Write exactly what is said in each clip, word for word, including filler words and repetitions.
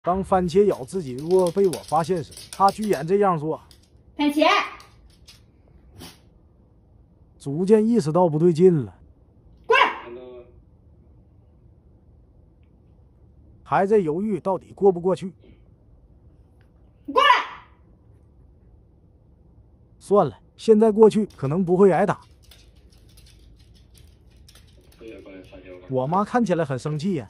当番茄咬自己如果被我发现时，他居然这样做。 番茄， 逐渐意识到不对劲了， 过来， 还在犹豫到底过不过去。 过来， 算了，现在过去可能不会挨打。我妈看起来很生气呀。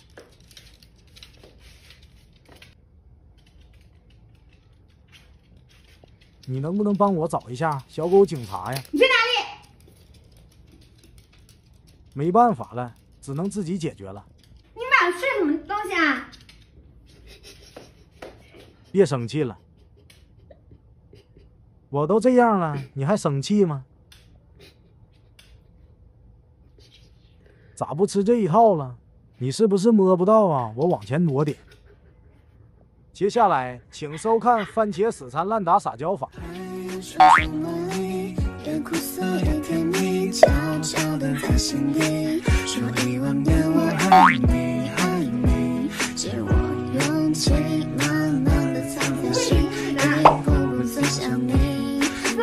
你能不能帮我找一下小狗警察呀？ 你去哪里？ 没办法了，只能自己解决了。 你晚上睡什么东西啊？ 别生气了，我都这样了，你还生气吗？咋不吃这一套了？你是不是摸不到啊？我往前挪点。接下来，请收看番茄死缠烂打撒娇法。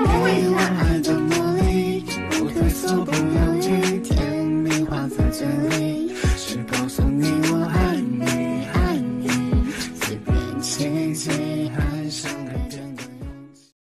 怎么回事？